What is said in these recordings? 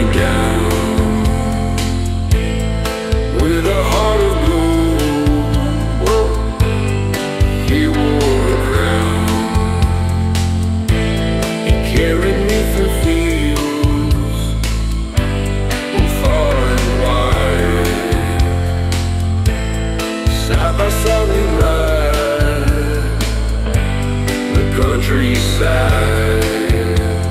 down. With a heart of gold, he wore a crown. He carried me through fields far and wide. Side by side we ride the countryside.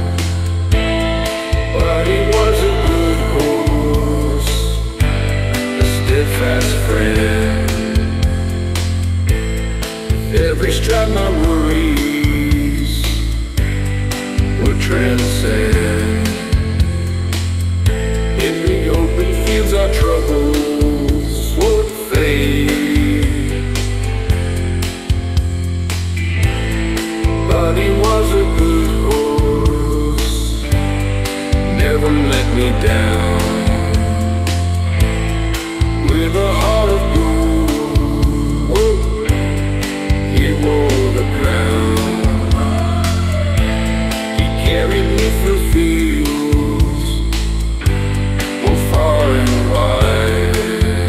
But he was a good horse, a steadfast friend. Every stride my worries would transcend. In the open fields our troubles would fade. But he was a good horse, never let me down. With a heart of gold, he wore the crown. He carried me through fields far and wide.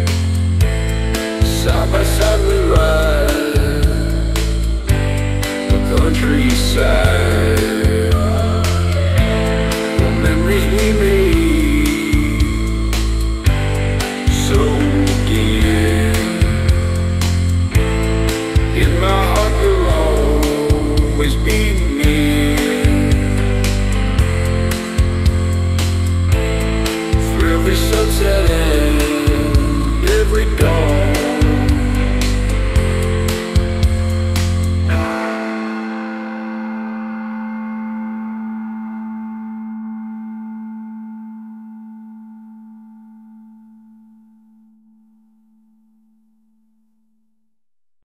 Side by side we ride the countryside. The memories we made so dear. In my heart will always be